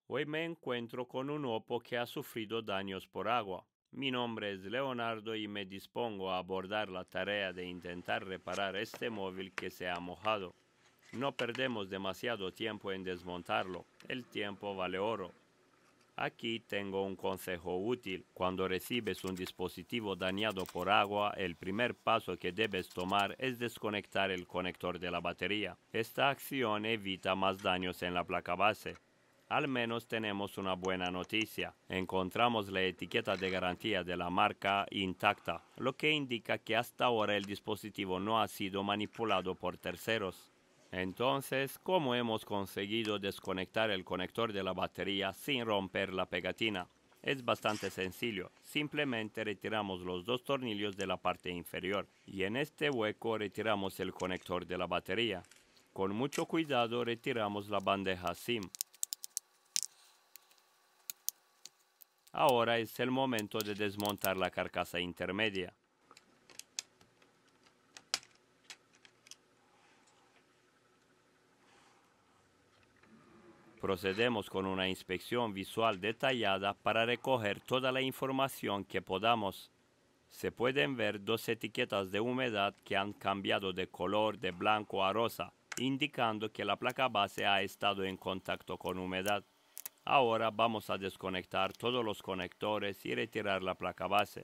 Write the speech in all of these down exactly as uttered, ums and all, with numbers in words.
Hoy me encuentro con un Oppo que ha sufrido daños por agua. Mi nombre es Leonardo y me dispongo a abordar la tarea de intentar reparar este móvil que se ha mojado. No perdemos demasiado tiempo en desmontarlo, el tiempo vale oro. Aquí tengo un consejo útil. Cuando recibes un dispositivo dañado por agua, el primer paso que debes tomar es desconectar el conector de la batería. Esta acción evita más daños en la placa base. Al menos tenemos una buena noticia. Encontramos la etiqueta de garantía de la marca intacta, lo que indica que hasta ahora el dispositivo no ha sido manipulado por terceros. Entonces, ¿cómo hemos conseguido desconectar el conector de la batería sin romper la pegatina? Es bastante sencillo, simplemente retiramos los dos tornillos de la parte inferior y en este hueco retiramos el conector de la batería. Con mucho cuidado retiramos la bandeja SIM. Ahora es el momento de desmontar la carcasa intermedia. Procedemos con una inspección visual detallada para recoger toda la información que podamos. Se pueden ver dos etiquetas de humedad que han cambiado de color de blanco a rosa, indicando que la placa base ha estado en contacto con humedad. Ahora vamos a desconectar todos los conectores y retirar la placa base.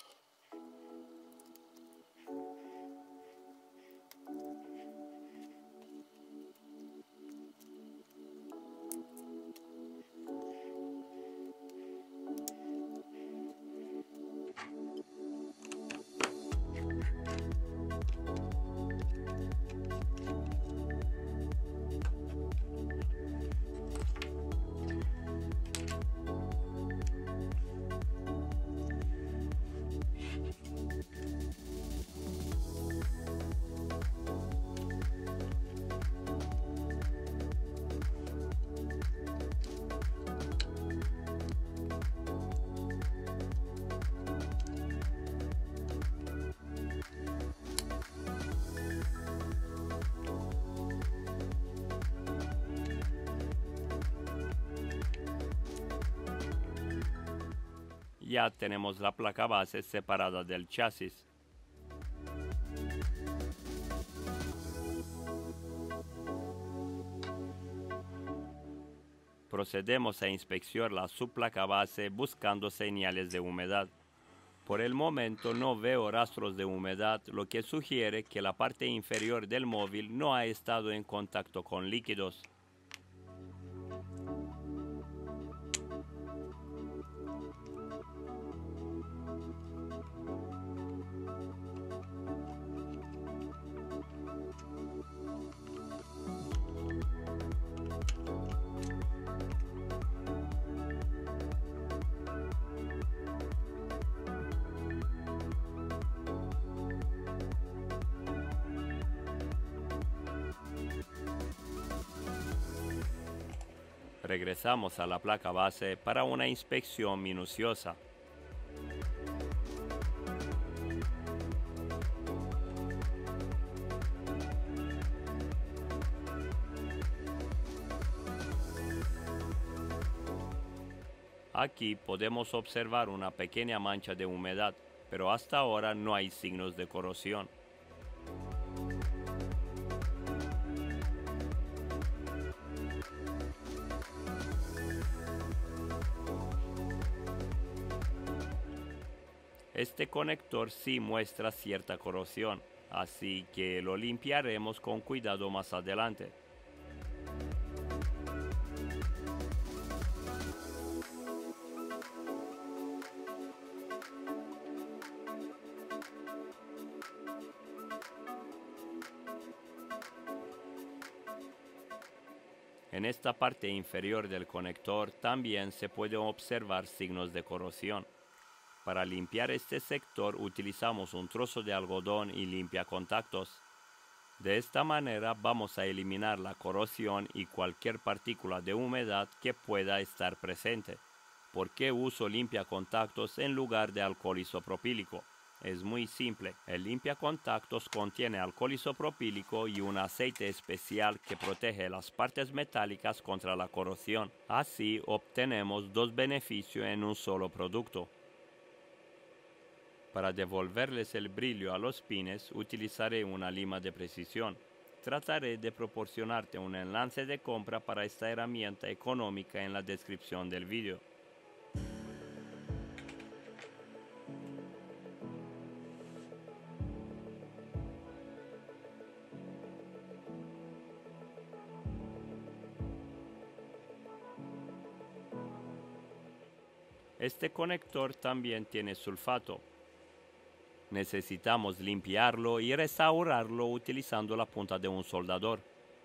Ya tenemos la placa base separada del chasis. Procedemos a inspeccionar la subplaca base buscando señales de humedad. Por el momento no veo rastros de humedad, lo que sugiere que la parte inferior del móvil no ha estado en contacto con líquidos. Regresamos a la placa base para una inspección minuciosa. Aquí podemos observar una pequeña mancha de humedad, pero hasta ahora no hay signos de corrosión. Este conector sí muestra cierta corrosión, así que lo limpiaremos con cuidado más adelante. En esta parte inferior del conector también se pueden observar signos de corrosión. Para limpiar este sector utilizamos un trozo de algodón y limpiacontactos. De esta manera vamos a eliminar la corrosión y cualquier partícula de humedad que pueda estar presente. ¿Por qué uso limpiacontactos en lugar de alcohol isopropílico? Es muy simple. El limpiacontactos contiene alcohol isopropílico y un aceite especial que protege las partes metálicas contra la corrosión. Así obtenemos dos beneficios en un solo producto. Para devolverles el brillo a los pines, utilizaré una lima de precisión. Trataré de proporcionarte un enlace de compra para esta herramienta económica en la descripción del vídeo. Este conector también tiene sulfato. Necesitamos limpiarlo y restaurarlo utilizando la punta de un soldador.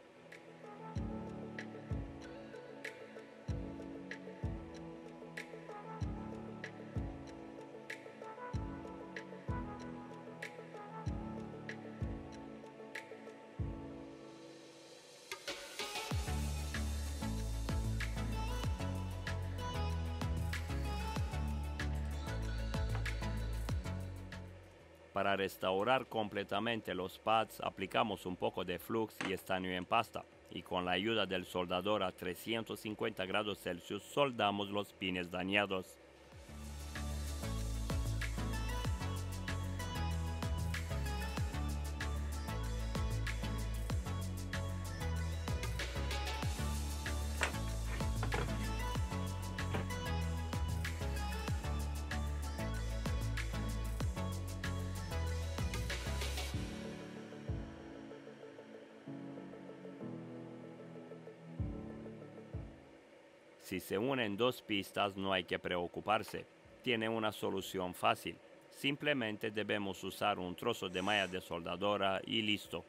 Para restaurar completamente los pads, aplicamos un poco de flux y estaño en pasta, y con la ayuda del soldador a trescientos cincuenta grados Celsius soldamos los pines dañados. Si se unen dos pistas no hay que preocuparse, tiene una solución fácil. Simplemente debemos usar un trozo de malla de soldadora y listo.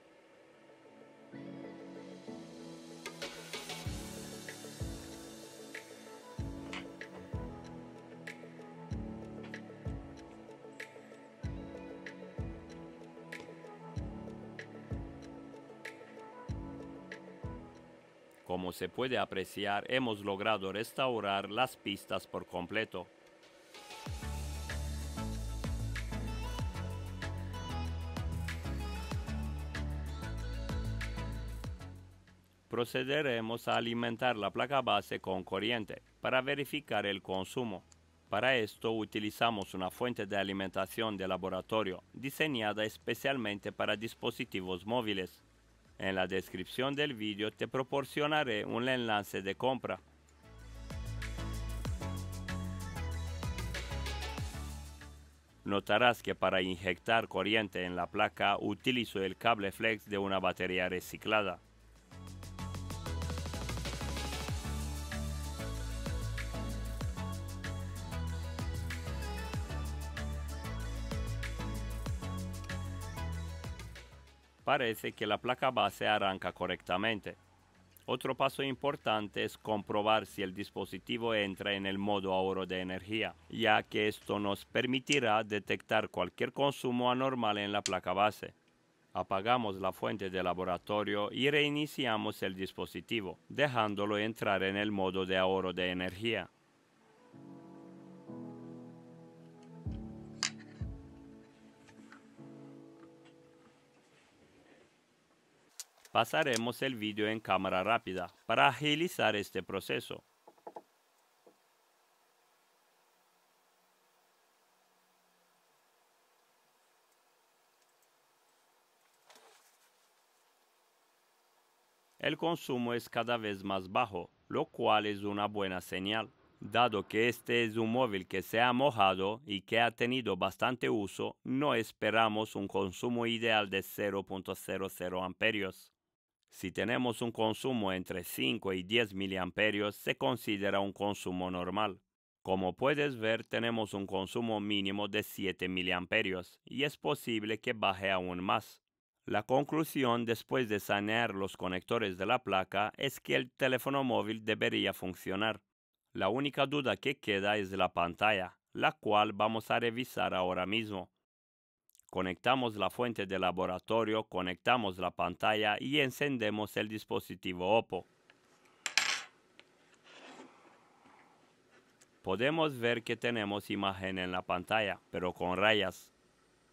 Como se puede apreciar, hemos logrado restaurar las pistas por completo. Procederemos a alimentar la placa base con corriente para verificar el consumo. Para esto utilizamos una fuente de alimentación de laboratorio diseñada especialmente para dispositivos móviles. En la descripción del vídeo te proporcionaré un enlace de compra. Notarás que para inyectar corriente en la placa utilizo el cable flex de una batería reciclada. Parece que la placa base arranca correctamente. Otro paso importante es comprobar si el dispositivo entra en el modo ahorro de energía, ya que esto nos permitirá detectar cualquier consumo anormal en la placa base. Apagamos la fuente de laboratorio y reiniciamos el dispositivo, dejándolo entrar en el modo de ahorro de energía. Pasaremos el vídeo en cámara rápida para agilizar este proceso. El consumo es cada vez más bajo, lo cual es una buena señal. Dado que este es un móvil que se ha mojado y que ha tenido bastante uso, no esperamos un consumo ideal de cero punto cero cero amperios. Si tenemos un consumo entre cinco y diez miliamperios, se considera un consumo normal. Como puedes ver, tenemos un consumo mínimo de siete miliamperios y es posible que baje aún más. La conclusión después de sanear los conectores de la placa es que el teléfono móvil debería funcionar. La única duda que queda es la pantalla, la cual vamos a revisar ahora mismo. Conectamos la fuente de laboratorio, conectamos la pantalla y encendemos el dispositivo Oppo. Podemos ver que tenemos imagen en la pantalla, pero con rayas.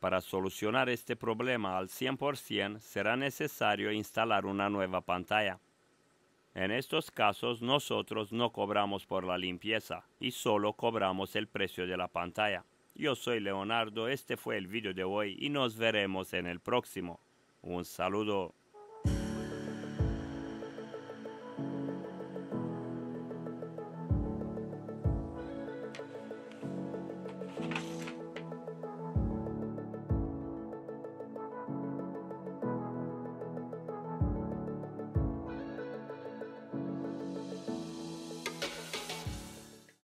Para solucionar este problema al cien por ciento será necesario instalar una nueva pantalla. En estos casos nosotros no cobramos por la limpieza y solo cobramos el precio de la pantalla. Yo soy Leonardo, este fue el video de hoy y nos veremos en el próximo. Un saludo.